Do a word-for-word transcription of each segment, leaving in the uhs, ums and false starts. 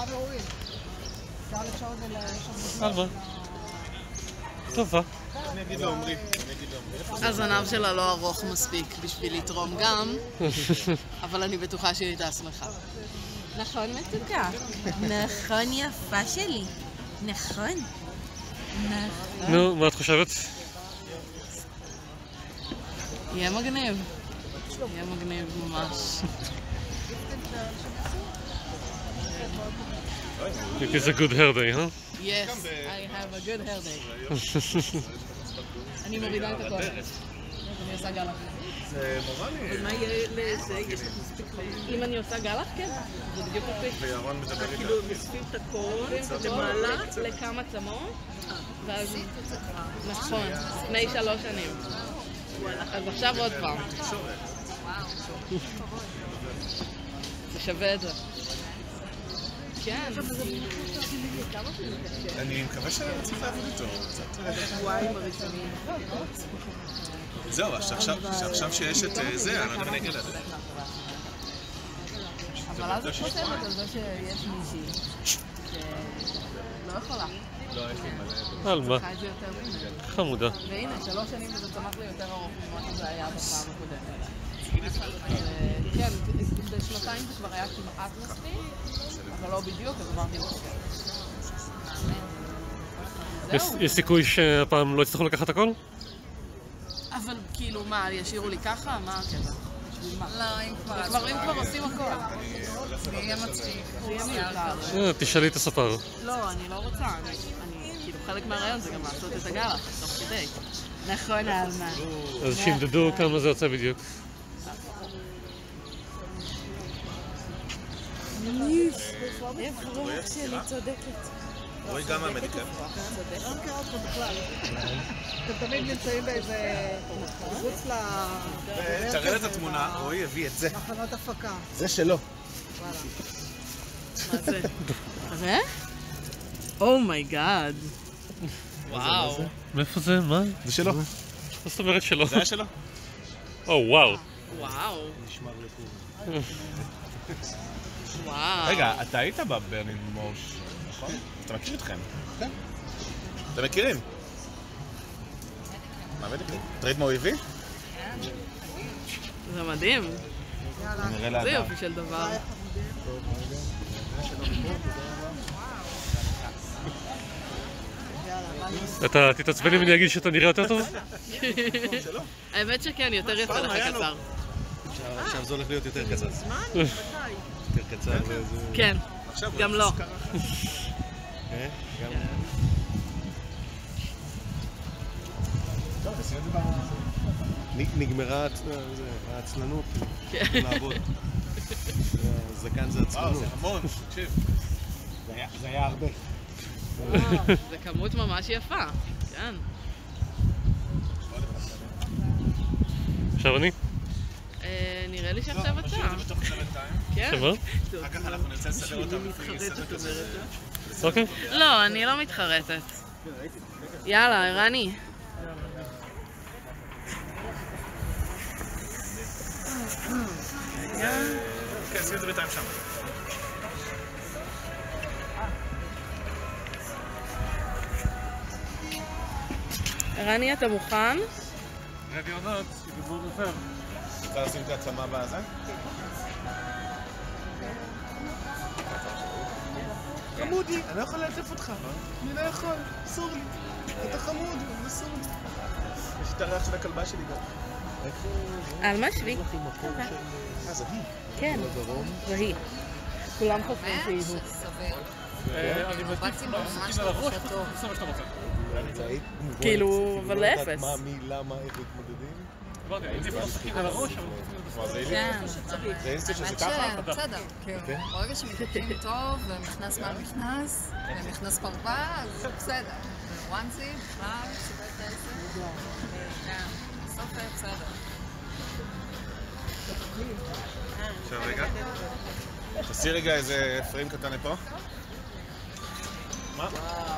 ראוי. אפשר לקשור את זה לשם. אלמה. טובה. אני אגיד לעומרי. אני אגיד לעומרי. הזנב שלה לא ארוך מספיק בשביל לתרום גם, אבל אני בטוחה שהיא הייתה שמחה. נכון מתוקה. נכון יפה שלי. נכון. נכון. נו, מה את חושבת? יהיה מגניב. יהיה מגניב ממש. It is a good hair day, huh? Yes, I have a good hair day. אני מורידה את הכל. אני עושה גלח. זה נורמלי. אבל מה יהיה לזה? יש לך מספיק חיים. אם אני עושה גלח, כן. זה בדיוק מספיק. וירון מדבר איתה. כאילו, מספיק את הכל, למעלה, לכמה צמות, ואז... נכון, לפני שלוש שנים. אז עכשיו עוד פעם. זה שווה את זה. כן. אני מקווה שצריך להבין איתו. שבועיים הראשונים. זהו, עכשיו שיש את זה, אני לא יודע נגד לזה. אבל אז את חושבת על זה שיש מישהי שלא יכולה. לא, יש לי מלא. אלמה. צריכה את זה יותר ממנו. חמודה. והנה, שלוש שנים וזה צמח לי יותר ארוך ממה שזה היה בפעם הקודמת. כן, בשנתיים זה כבר היה כמעט מספיק, אבל לא בדיוק, אז אמרתי לחוקר. יש סיכוי שהפעם לא יצטרכו לקחת הכל? אבל כאילו, מה, ישאירו לי ככה? מה הקטע? לא, אם כבר... דברים כבר עושים הכל. זה יהיה מצחיק. זה יהיה מיותר. תשאלי את הספר. לא, אני לא רוצה. אני, כאילו, חלק מהרעיון זה גם לעשות את הגלח, תוך כדי. נכון, אלמה. אז שימדדו כמה זה יוצא בדיוק. איפה רוח שלי צודקת. רואי גם מהמדיקל. לא מכירה אותך בכלל. אתם תמיד נמצאים באיזה... מחוץ ל... תראה את התמונה, רואי הביא את זה. מחנות הפקה. זה שלו. מה זה? זה? אומייגאד. וואו. מאיפה זה? מה? זה שלו. מה זאת אומרת שלו? זה היה שלו. או, וואו. וואו. נשמר לפור. וואו. רגע, אתה היית בברנינג מורש, נכון? אתה מכיר אתכם? כן. אתם מכירים? מה בדיוק? תראית מה הוא הביא? זה מדהים. נראה לאדם. זה יופי של דבר. אתה תתעצבן אם אני אגיד שאתה נראה יותר טוב? האמת שכן, יותר יפה לך קצר. עכשיו זה הולך להיות יותר קצר. יותר קצר ואיזה... כן, גם לא. כן? גם... נגמרה העצלנות, לעבוד. זקן זה עצלנות. וואו, זה המון, תקשיב. זה היה הרבה. זה כמות ממש יפה, כן. עכשיו אני? נראה לי שעכשיו אתה. בתוך צוותיים. כן. שמה? אחר כך אנחנו נרצה לסדר אותם לפי סדר כזה. אוקיי. לא, אני לא מתחרטת. יאללה, ערני. כן, שים את זה בינתיים שם. ערני, אתה מוכן? רדי עונות, יגבור בפר. רוצה לשים את העצמה בזה? חמודי, אני לא יכול להלטף אותך. אני לא יכול, אסור לי. אתה חמוד, אסור לי. יש את הריח של הכלבה שלי גם. על מה שלי? אה, זה היא. כן, זה היא. כולם חושבים שהיא הוא. אני מטיף על הראש, תעשה מה שאתה רוצה. כאילו, אבל לאפס. מה, מי, למה, איך מתמודדים? אמרתי, הייתי פה סכין על הראש, אבל... זה כן. אינסטי שזה ככה? בסדר, ברגע שמתקפים טוב, ומכנס מעל מכנס, ומכנס פרווה, אז זה בסדר. וואנסי, בכלל, סיבת עשר. כן, בסוף בסדר. עכשיו רגע. תעשי רגע איזה פריים קטן לפה. מה?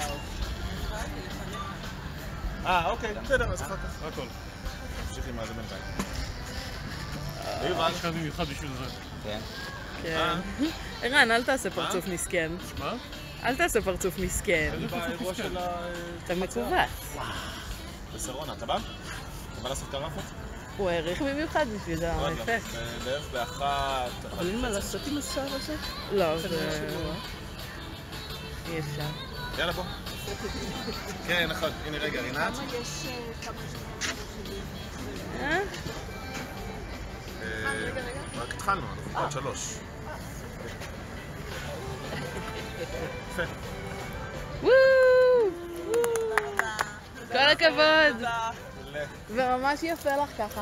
אה, אוקיי, בסדר, אז אחר כך. הכל. תמשיכי מה זה בינתיים. יש כאן במיוחד בשביל זה. כן. כן. ערן, אל תעשה פרצוף מסכן. מה? אל תעשה פרצוף מסכן. אני באירוע של ה... אתה מכווץ. בסרונה, אתה בא? אתה בא לעשות קרפות? הוא העריך במיוחד בשביל האפקט. בערך באחת... יכולים מה לעשות עם השער הזה? לא, זה... אי אפשר. יאללה בוא. כן, נכון. הנה רגע, רינת. אה? רק התחלנו, אנחנו עוד שלוש. יפה. וואו! כל הכבוד! וממש יפה לך ככה.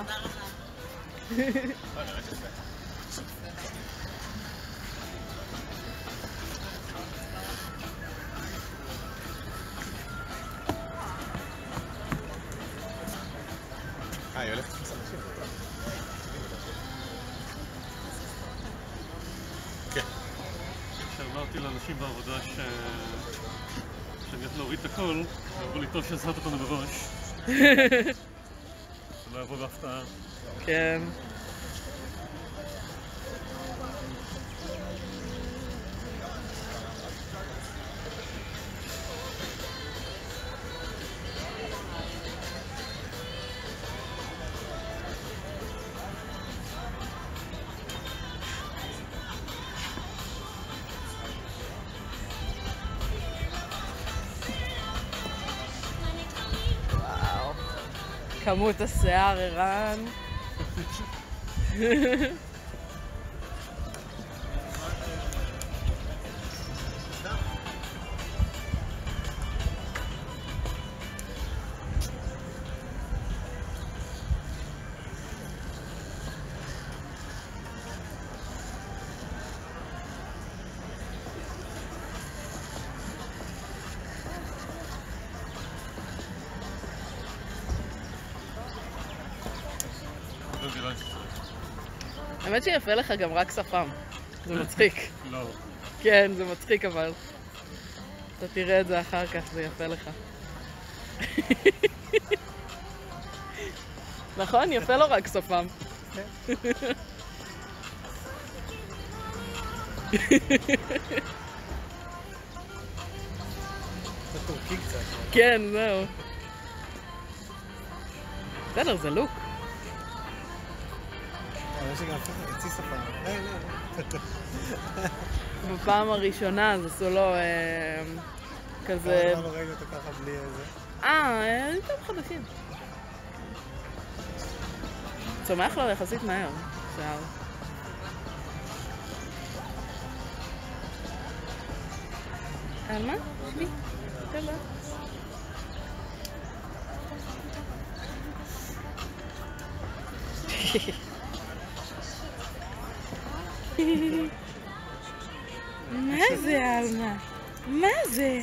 אה, היא הולכת לחפש אנשים. כן. כשאמרתי לאנשים בעבודה ש... שאני הולך להוריד את הכל, אמרו לי טוב שעזרת אותנו בראש. זה לא יבוא בהפתעה. כן. כמות השיער, ערן. האמת שיפה לך גם רק שפם. זה מצחיק. לא. כן, זה מצחיק אבל. אתה תראה את זה אחר כך, זה יפה לך. נכון? יפה לו רק שפם. זה טורקי קצת. כן, זהו. בסדר, זה לוק. יש לי גם חצי שפה. לא, לא. בפעם הראשונה אז עשו לו כזה... לא ראינו אותו ככה בלי איזה... אה, יותר חדשים. צומח לו יחסית מהר, שיער. על מה? שבי. תודה. מה זה, אלמה? מה זה?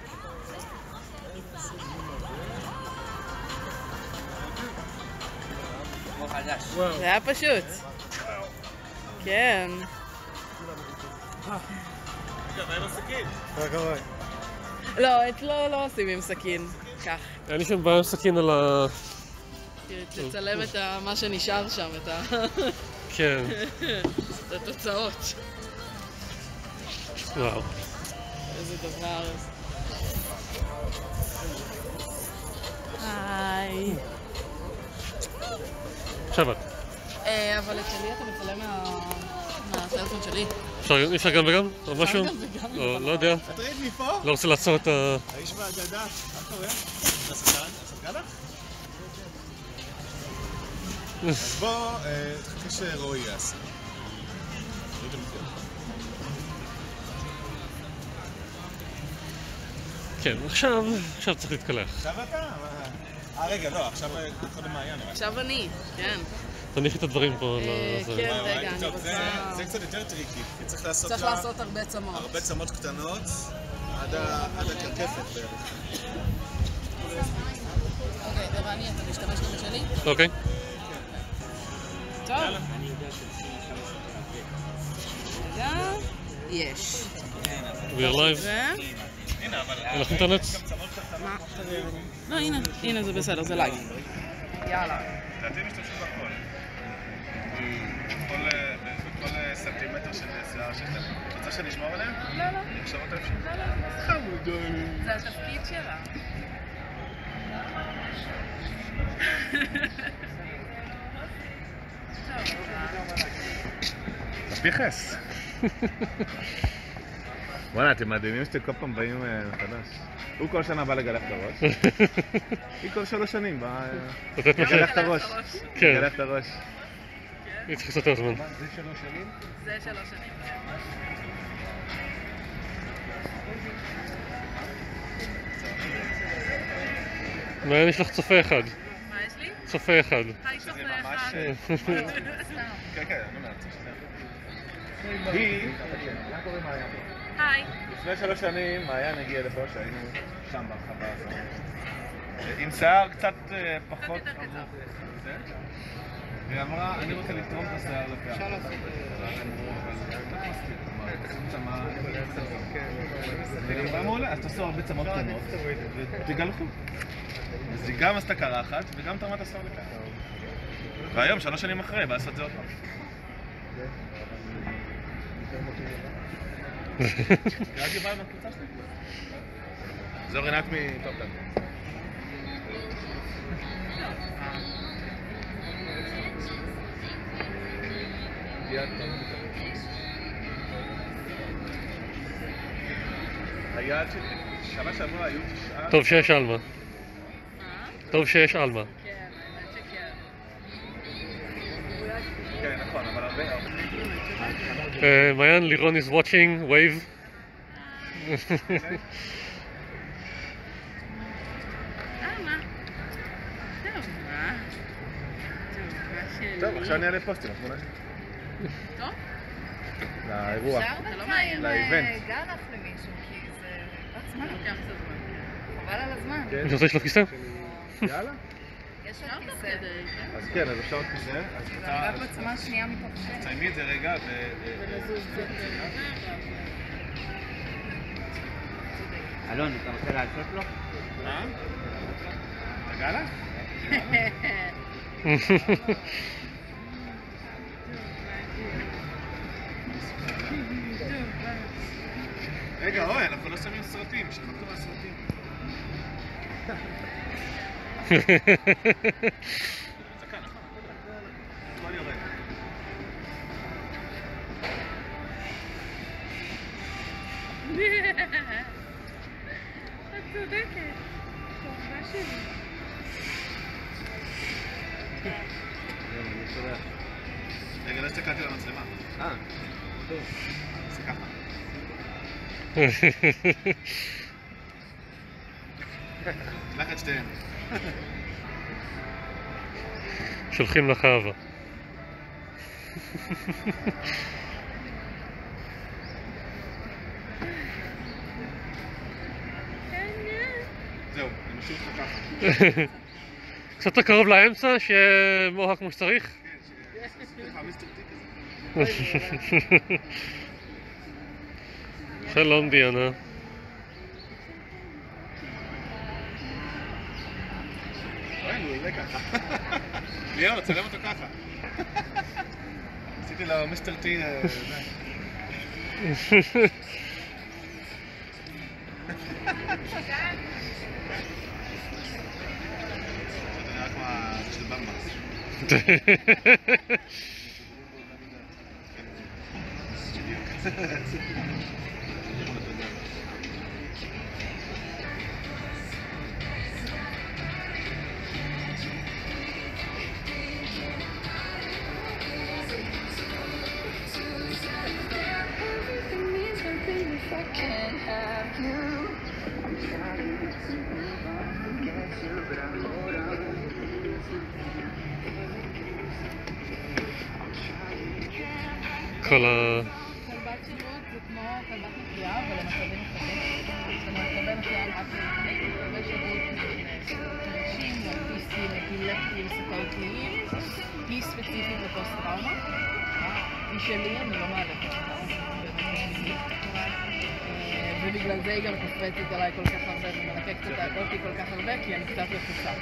זה היה פשוט. כן. רגע, מה עם הסכין? כל הכבוד. לא, אצלו לא עושים עם סכין. כך. היה לי שם בעיה סכין על ה... תצלם את מה שנשאר שם, את ה... כן. את התוצאות. וואו. איזה דבר. היי. עכשיו את. אבל את שלי אתה מצלם מהטלפון שלי. אפשר גם וגם? או משהו? גם וגם. לא יודע. תראית מפה? לא רוצה לעצור את ה... האיש והאגדה. מה קורה? הסגדה? אז בוא, תחכה שרועי יעשה. כן, עכשיו, עכשיו צריך להתקלח. עכשיו אתה? אה, רגע, לא, עכשיו קודם מעיין. עכשיו אני, כן. תניחי את הדברים פה על זה. כן, רגע, אני טוב, רוצה... זה קצת יותר טריקי, כי צריך לעשות צריך לה לעשות הרבה צמות. הרבה צמות קטנות עד ה- עד הקרקפת בערך. אוקיי, ערני, אתה משתמש גם בשלי? אוקיי. טוב. רגע, יש. We are live. ו... אין לך אינטרנט? מה? לא, הנה, הנה זה בסדר, זה לייב. יאללה. לדעתי משתמשים בכל. בכל סנטימטר של שיער שיש להם. רוצה שאני אשמור עליהם? לא, לא. אני ארשום אותם שם? לא, לא. חמודון. זה התפקיד שלה. תפיחס. וואלה, אתם מדהימים שאתם כל פעם באים מחדש. הוא כל שנה בא לגלח את הראש. היא כל שלוש שנים באה לגלח את הראש. לגלח את הראש. היא צריך קצת יותר זמן. זה שלוש שנים? זה שלוש שנים. מעניין, יש לך צופה אחד. מה יש לי? צופה אחד. היי, צופה שזה ממש... אחד. סתם. כן, כן, אני אומר, היא... היי. לפני שלוש שנים מעיין הגיע לפה שהיינו שם ברחבה הזאת. עם שיער קצת פחות... יותר קצר. והיא אמרה, אני רוצה לתרום את השיער לפעם. אפשר לעשות והיא אמרה מעולה, אז תעשו הרבה צמות קטנות ותגלחו. אז היא גם עשתה קרחת וגם תרמה את השיער לפעם. והיום, שלוש שנים אחרי, בא לעשות את זה עוד פעם. רק יבאה מהקבוצה שלי. זו רינת מטופלן. היעד של שנה שעברה היו תשעה... טוב שיש אלמה. טוב שיש אלמה. כן, האמת שכן. כן, נכון, אבל הרבה... מעיין, לירון is watching, wave. למה? טוב, מה? טובה שלי. טוב, עכשיו אני אעלה פוסטים, התמונה שלי. טוב? לאירוע. אפשר בינתיים לאיבנט. גלח למישהו, כי זה... זמן לוקח קצת זמן. חבל על הזמן. אני רוצה לשלוף כיסא? יאללה. יש עוד כיסא. אז כן, אז אפשר עוד כיסא. אז רק בצמה שנייה מתוך שני. תסיימי את זה רגע ו... ולזוז זה. אלון, אתה רוצה לעשות לו? מה? אתה גלח? רגע, אוי, אנחנו לא שמים סרטים, שתחכו על סרטים. זקה, נכון? הכל יורד. את צודקת. טובה שלי. רגע, לא הסתכלתי על המצלמה. אה, טוב. זה ככה. שלח את שתיהן. שולחים לך אהבה. זהו, אני משאיר אותך ככה. קצת יותר קרוב לאמצע, שיהיה מוהק כמו שצריך. כן, שיהיה לך מיסטר טי כזה. שלום דיאנה. אוי, הוא עולה ככה. ליאור, צלם אותו ככה. עשיתי לו מיסטר טי... זה נראה כמו הזה של במבה. כל ה... כלבת שירות זה כמו כלבת מחיה, אבל למצבים מחדש. זאת אומרת, כלבי מחיה רק כלבי שירות נשים, אוטיסטים, אפילפטיים, סוכרתיים, היא ספציפית לפוסט-טראומה. היא שלי, אני לא מערכת אותה. ובגלל זה היא גם קופצת עליי כל כך הרבה ומנקקת אותי כל כך הרבה, כי אני קצת לחוצה.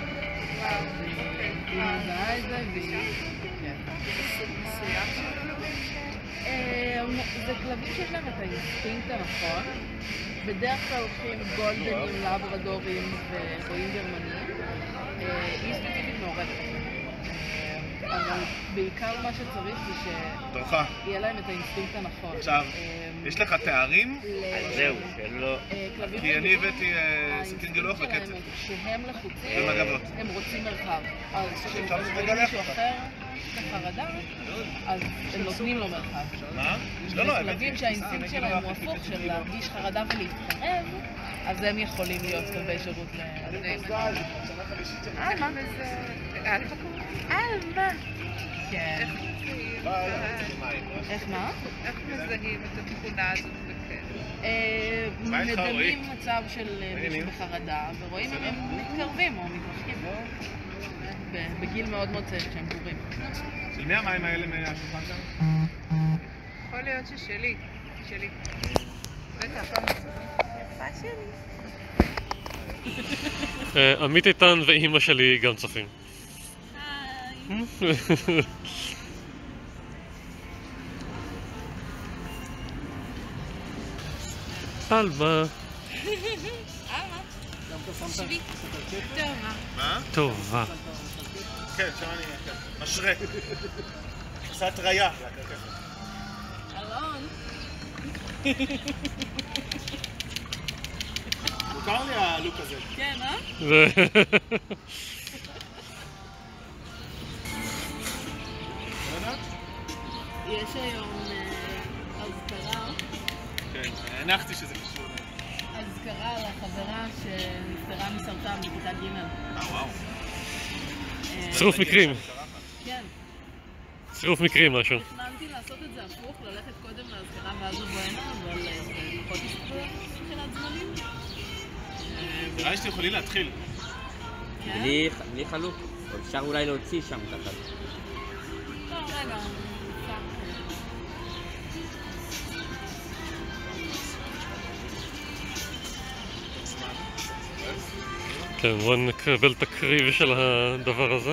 והיא מזהה את זה, והיא... כן. זה כלבים שיש להם את האינסטינקט הנכון. בדרך כלל הולכים גולדנים, לברדורים ורועים גרמניים. היא ספציפית מעורבת. אבל בעיקר מה שצריך זה שיהיה להם את האינסטינקט הנכון. עכשיו, יש לך תארים? זהו, שלא... כי אני הבאתי סכין גילוח וקצב. האינסטינקט שלהם כשהם לחוצים, ומגבות. הם רוצים מרחב. אז כשהם רואים מישהו אחר בחרדה, אז הם נותנים לו מרחב. מה? לא, לא, הבאתי. כלבים שהאינסטינקט שלהם הוא הפוך, של להרגיש חרדה ולהתקרב, אז הם יכולים להיות כלבי שירות לבני אדם. אלמה וזה... אלמה קוראים? אלמה! כן. איך מה? איך מזהים את התכונה הזאת בכלב? מדמים מצב של מישהו בחרדה, ורואים אם הם מתקרבים או מתרחקים. בגיל מאוד מאוד צעיר כשהם בורים. של מי המים האלה מהשולחן שם? יכול להיות ששלי. שלי. בטח. יפה שלי. עמית איתן ואימא שלי גם צופים. היי. אלמה. אלמה. שבי. טובה. מה? טובה. כן, שם אני... משרה. קצת ריה. אלון. מוכר לי הלוק הזה. כן, אה? יש היום אזכרה. כן, הנחתי שזה קשור. אזכרה לחברה שנפטרה מסרטן בכיתה ג'. אה, וואו. צירוף מקרים. כן. צירוף מקרים משהו. תכננתי לעשות את זה הפוך, ללכת קודם לאזכרה ואז לבוא הנה, אבל זה פחות הסתכל מבחינת זמנים. נראה לי שאתם יכולים להתחיל. כן? בלי חלוק. אפשר אולי להוציא שם את החלוק. לא, רגע. כן, בואו נקבל את הקריב של הדבר הזה.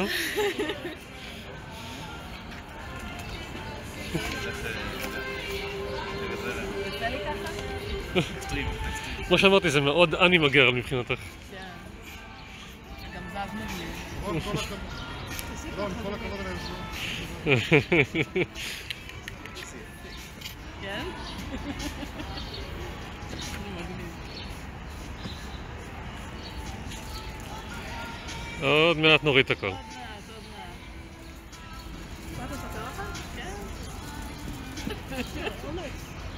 כמו שאמרתי, זה מאוד אני מגר מבחינתך. כן. גם זז מגניב. רון, כל הכבוד. רון, כל הכבוד על היוזמה. כן? עוד מעט נוריד את הכל. עוד מעט, עוד מעט. מה אתה ספר לך? כן.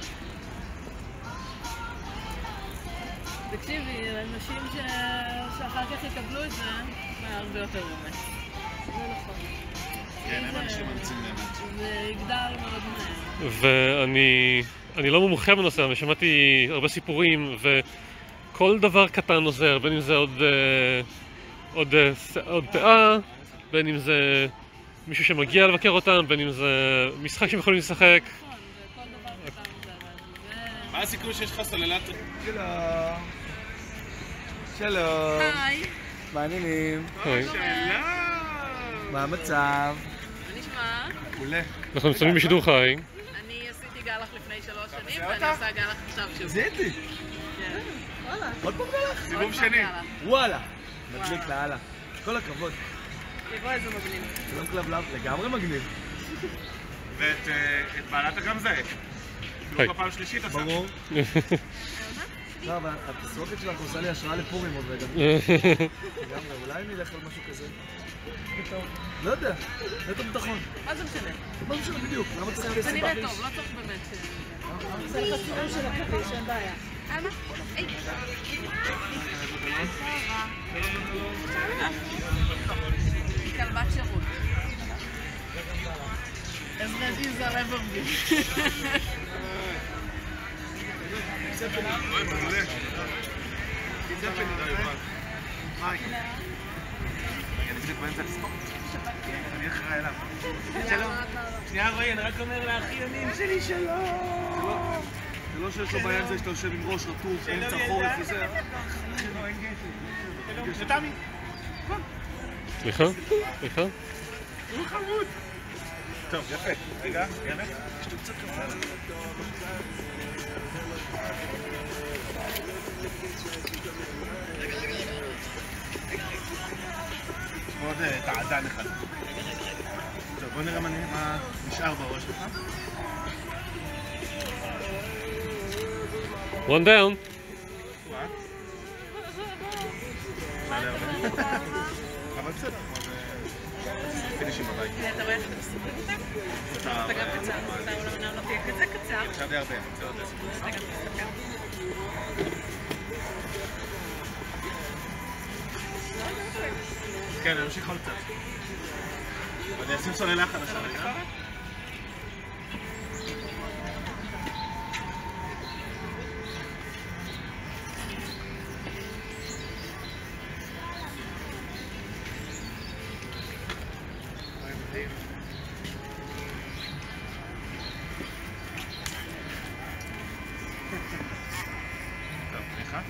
תקשיבי, אנשים שאחר כך יקבלו את זה, זה הרבה יותר באמת. זה נכון. כן, הם אנשים מרצים באמת. זה יגדל מאוד מהר. ואני אני לא מומחה בנושא, אבל שמעתי הרבה סיפורים, וכל דבר קטן עוזר, בין אם זה עוד, עוד, עוד פאה, בין אם זה מישהו שמגיע לבקר אותם, בין אם זה משחק שהם יכולים לשחק. נכון, וכל דבר קטן עוזר. מה הסיכוי שיש לך סוללת? שלום. שלום. היי. מעניינים. היי. מה המצב? מה נשמע? מעולה. אנחנו מצלמים בשידור חי. אני עשיתי גלח לפני שלוש שנים, ואני עושה גלח עכשיו שוב. זיהיתי. כן. עוד פעם גלח? סיבוב שני. וואלה. מדליק לאללה. כל הכבוד. תראו איזה מגניב. שלום כלבלב, לגמרי מגניב. ואת בעלת גם זה. היי. לא בפעם שלישית עשה. ברור. לא, אבל התסרוקת שלך עושה לי השראה לפורים עוד רגע. לגמרי, אולי נלך על משהו כזה. לא יודע, נטו ביטחון. מה זה משנה? מה משנה בדיוק? למה צריך זה סיבה? נראה טוב, לא צריך באמת. זה לך צילום של הכביש, אין בעיה. אנה? היי. היא כלבת שירות. אז נגיד זה הלב אבגי. אוי, מעולה. היי. רגע, אני בדיוק באמצע לספור. אני אחראי אליו. שלום. שנייה רואי, אני רק אומר לאחיונים שלי שלום. זה לא שיש לו בעיה עם זה שאתה יושב עם ראש רטוב, באמצע חורף וזה. זה תמי. סליחה? סליחה? הוא חמוד. טוב, יפה. רגע, יאללה. יש לי קצת קפה. עוד תעדן אחד. טוב, בוא נראה מה נשאר בראש שלך. One down. אבל בסדר, פינישים בבית. אתה רואה איך אתה מסתכל אותה? אתה גם קצר, אתה אולי לא תהיה כזה קצר. עכשיו די הרבה, זה עוד עשר. אתה גם תסתכל. כן, אני ממשיך עוד קצת. אני אשים סוללה חדשה לכאן. טוב, סליחה.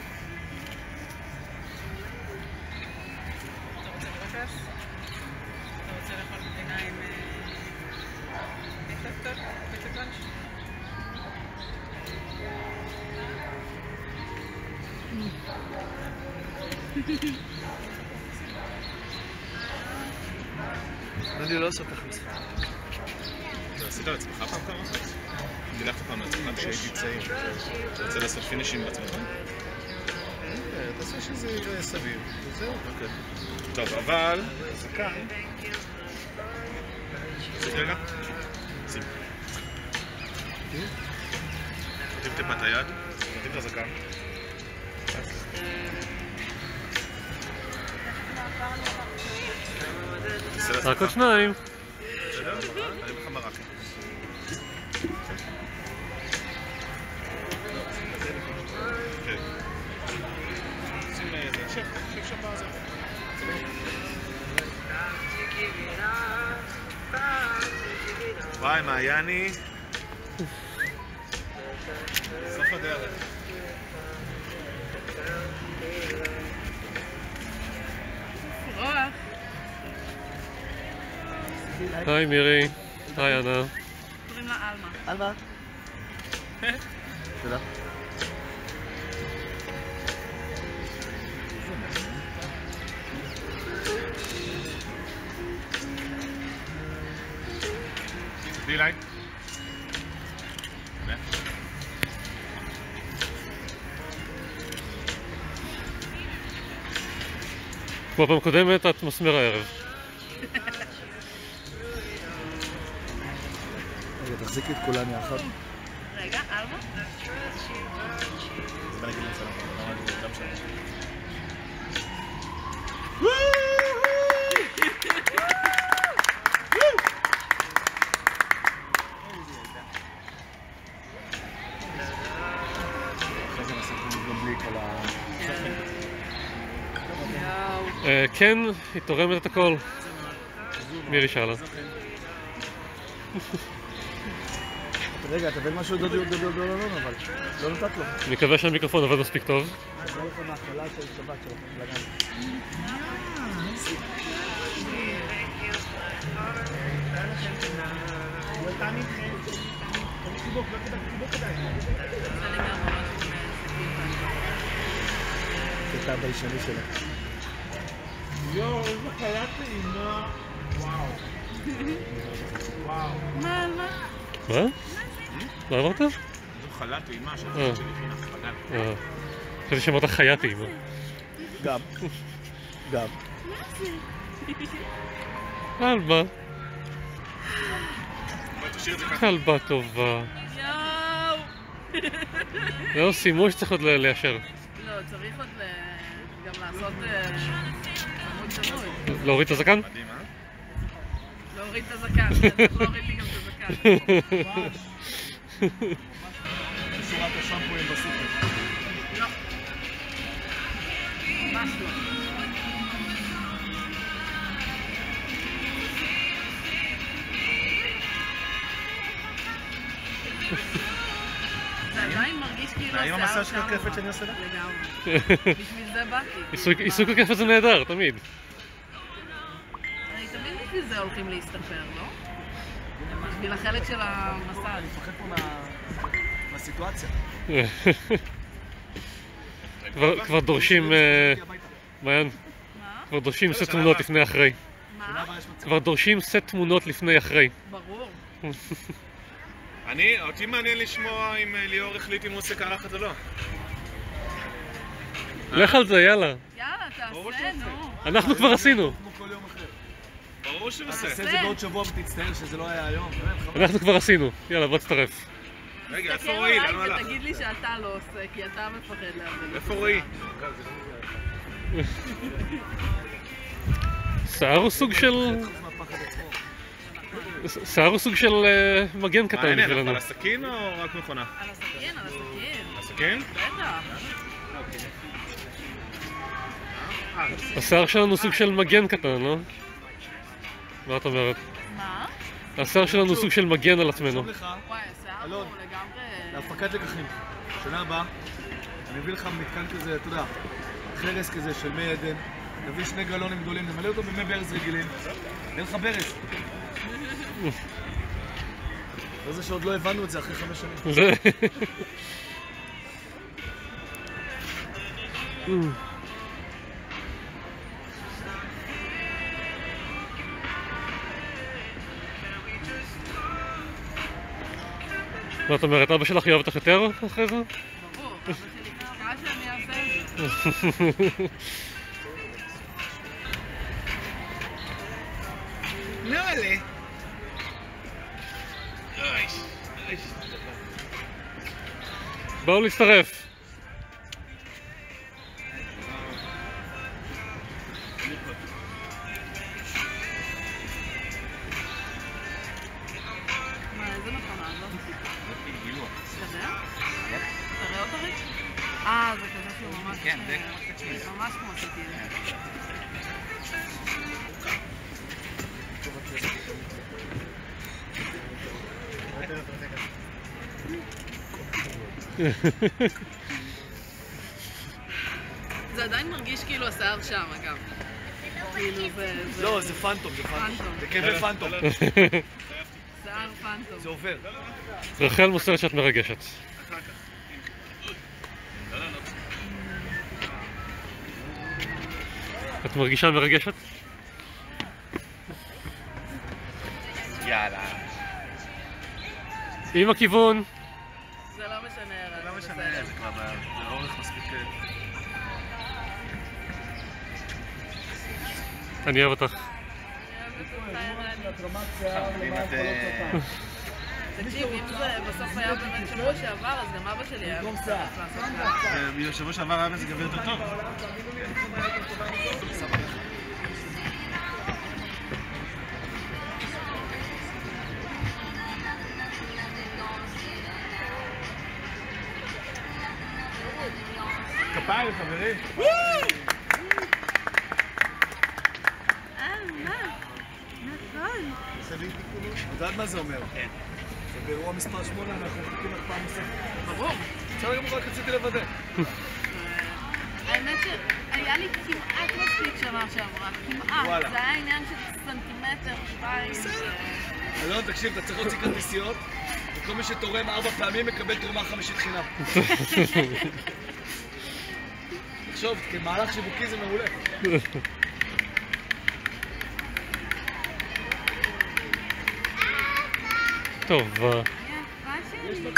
אתה רוצה לאכול מדינה עם טוטו? בטטונש? אני לא עושה תכלס. אתה עשית לעצמך פעם כמה? דילגת פעם לעצמך כשהייתי צעיר. אתה רוצה לעשות פינישים בעצמך? תעשה שזה יהיה סביב, וזהו. טוב, אבל... זקן... שים רגע. שים. נותנים טיפה את היד, נותנים את הזקן. רק עוד שניים. בסדר? אני בך מרק. שים את זה, שב, שב שם בזה. וואי, מעייני. סוף הדרך. רוח. היי מירי. היי אנה. קוראים לה אלמה. אלמה. תודה. תסתכלי אליי. כמו פעם קודמת, את מסמר הערב. רגע, תחזיקי את כולן יחד. רגע, אלמה? זה בא נגיד לצלם, לא נגיד גם שלנו. אחרי זה נסים גם בלי כל ה... כן, היא תורמת את הכל. מירי שאלה. רגע, תביא משהו גדול גדול אבל לא נתת לו. אני מקווה שהמיקרופון עובד מספיק טוב. זה לא לך מההתחלה של שבת שלכם לגן. זה הביישני שלה. יואו, איזה חיה טעימה. וואו. וואו. מה, מה? מה? מה אמרת? זו חלה טעימה שהחלט שלי חינך בגן. אה. חשבתי שאמרת חיה טעימה. גם. גם. אלמה. בואי תשאיר את זה ככה. כלבה טובה. יואו! זה לא סימוש שצריך עוד ליישר. לא, צריך עוד גם לעשות עמוד צמוד. להוריד את הזקן? מדהים, אה? להוריד את הזקן, צריך להוריד לי גם את הזקן. שורת השמפויים בסופר. לא. ממש לא. זה עדיין מרגיש כאילו האם השיער המסע שם של הקרפת אבל. שאני עושה לה? לגמרי. בשביל זה באתי. עיסוק הקרפת זה נהדר, תמיד. הרי תמיד בשביל זה הולכים להסתפר, לא? בשביל החלק של המסע. אני מפחד פה מהסיטואציה. כבר דורשים... מעיין, כבר דורשים סט תמונות לפני אחרי. מה? כבר דורשים סט תמונות לפני אחרי. ברור. אני, אותי מעניין לשמוע אם ליאור החליט אם הוא עושה קרחת או לא. לך על זה, יאללה. יאללה, תעשה, נו. אנחנו כבר עשינו. כמו כל יום אחר. ברור שהוא עושה. תעשה את זה בעוד שבוע ותצטער שזה לא היה היום. אנחנו כבר עשינו. יאללה, בוא תצטרף. רגע, איפה רועי? לאן הוא הלך? תגיד לי שאתה לא עושה, כי אתה מפחד להבין. איפה רועי? שיער הוא סוג של... שיער הוא סוג של מגן קטן בשבילנו. מה העניין? על הסכין או רק מכונה? על הסכין, על הסכין. הסכין? בטח. השיער שלנו סוג של מגן קטן, לא? מה את אומרת? מה? השיער שלנו סוג של מגן על עצמנו. וואי, השיער הוא לגמרי... להפקת לקחים. שנה הבאה, אני אביא לך מתקן כזה, אתה יודע, חרס כזה של מי עדן, נביא שני גלונים גדולים, נמלא אותו במי ברז רגילים, אין לך ברז. זה שעוד לא הבנו את זה אחרי חמש שנים. זה... מה את אומרת? אבא שלך יאהב אותך יותר אחרי זה? ברור, אבא שלי קרה שאני אעשה את זה. לא עלה. באו להצטרף. מה, איזה מכונה זאת? תראה? תראה אותה רגע? אה, זה כזה שהוא ממש... כן, זה כמו סכין. ממש כמו סכין. זה עדיין מרגיש כאילו השיער שם, אגב. כאילו זה... לא, זה פנטום, זה פנטום. פנטום. זה כאבי פנטום. שיער פנטום. זה עובר. רחל מוסרת שאת מרגשת. את מרגישה מרגשת? יאללה. עם הכיוון. זה לא משנה, לא משנה, זה כבר באורך מספיק... אני אוהב אותך. תקשיב, אם זה בסוף היה באמת שבוע שעבר, אז גם אבא שלי היה מצטרף לעשות ככה. בשבוע שעבר היה מזג אוויר יותר טוב. כפיים, חברים. אה, מה? נכון. את יודעת מה זה אומר? כן. ובאירוע מספר שמונה אנחנו מחכים לך פעם נוספת. ברור. בסדר גמור, רק רציתי לוודא. האמת שהיה לי כמעט מספיק שנה שעברה, כמעט. זה היה עניין של סנטימטר, שתיים. אלון, תקשיב, אתה צריך להוציא כרטיסיות, וכל מי שתורם ארבע פעמים מקבל תרומה חמישית חינם. תחשוב, כמהלך שיווקי זה מעולה. טוב. יפה שלי.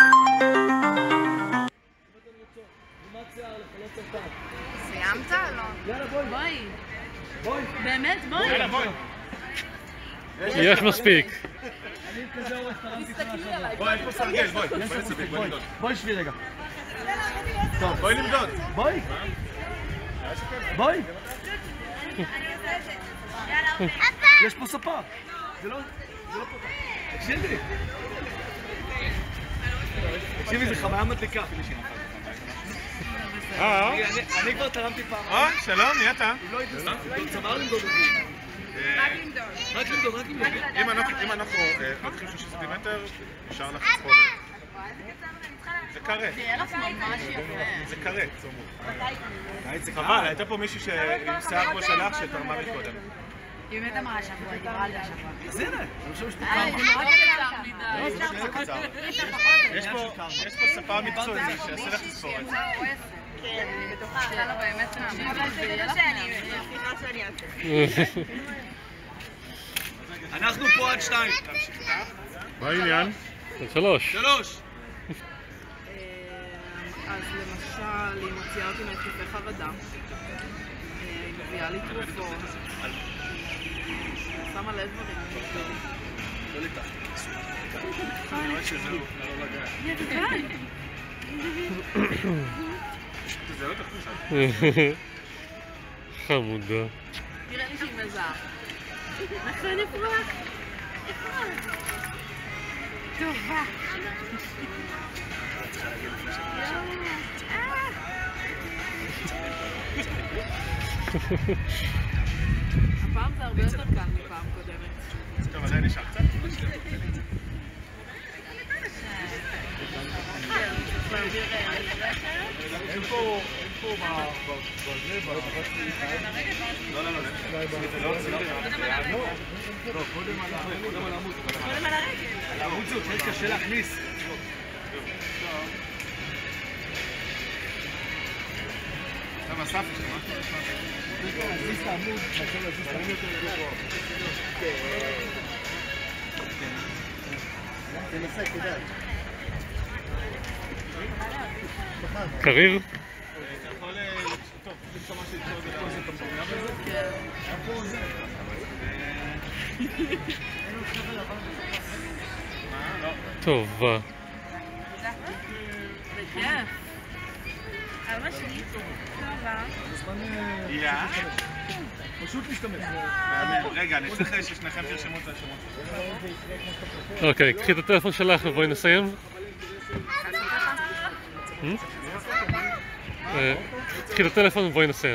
סיימת, אלון? יאללה, בואי. בואי. בואי. באמת, בואי. יאללה, בואי. יש מספיק. אני כזה אורך תרמתי שנה שעברה. בואי, יש פה סרגל, בואי. בואי יש נצטרך, מספיק, בואי בואי. נמדוד. בואי שבי רגע. בואי נמדוד. בואי. בואי. יש פה ספה. זה לא... זה לא פה. תקשיבי. תקשיבי, זה חוויה מדליקה. אה, אני כבר תרמתי פעם. אה, שלום, מי אתה? לא הייתי צמר למדוד אותי. רק למדוד, רק למדוד. אם אנחנו לוקחים שלושים סנטימטר, נשאר לך חודש. זה קרה. תהיה לך ממש יפה. זה קרה, צומות. חבל, הייתה פה מישהי עם שיער כמו שלך שתרמה מקודם. היא באמת אמרה שבוע, היא דיברה על זה השבוע. אז הנה, אני חושב שפה אה, זה מאוד קצר מדי. יש פה ספר מקצועי שיעשה לך תספורת. כן, אני בטוחה. זה לא באמת מאמין. אבל זה לא שאני, סליחה שאני אעשה. אנחנו פה עד שתיים. מה העניין? שלוש. שלוש. אז למשל, היא מוציאה אותי מהתקפי חרדה. היא מביאה לי תרופות. שמה לב דברים. לא לתחת. אני רואה שזהו, לא לגעת. זה לא תחושה. חמודה. נראה לי שהיא מזהה. נכון, אפרח. אפרח. טובה. הפעם זה הרבה יותר קל מפעם קודמת. טוב, אז אני נשאר קצת. אין פה, אין פה בזה, בבת שלי. לא, לא, לא. לא, קודם על העמוד. קודם על הרגל. על העמוד זה עוד קשה להכניס. אתה מסף יש לך, מה? להזיז את העמוד, עכשיו להזיז את העמוד יותר גבוה. תנסה, כדאי. קריר? אתה יכול... טוב, תמצא מה שתקשור את זה לפה, זה תמבוריה בזה? כן. פה זה. מה? לא. טובה. זה כיף. אבא שלי טובה. יא? פשוט להשתמש. רגע, אני צריך ששניכם תרשמו את השמות. אוקיי, קחי את הטלפון שלך ובואי נסיים. קחי את הטלפון ובואי נסיים.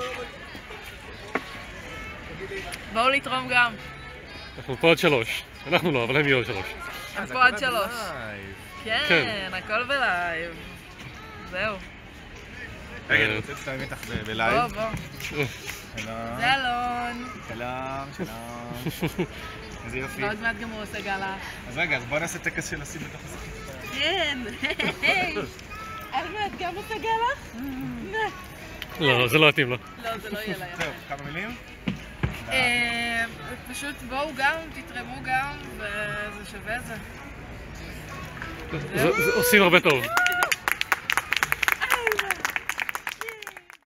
בואו לתרום גם. אנחנו פה עד שלוש. אנחנו לא, אבל הם יהיו עד שלוש. הם פה עד שלוש. כן, הכל בלייב. זהו. רגע, אני רוצה להצטרף איתך בלייב. בוא, בוא. שלום. זה אלון. שלום, שלום. איזה יופי. ועוד מעט גם הוא עושה גלה. אז רגע, אז בוא נעשה טקס של לשים בתוך השחית. כן. עוד מעט גם עושה גלה? לא, זה לא מתאים לו. לא, זה לא יהיה לה יפה. זהו, כמה מילים? פשוט בואו גם, תתרמו גם, וזה שווה את זה. זה- זה- עושים הרבה טוב.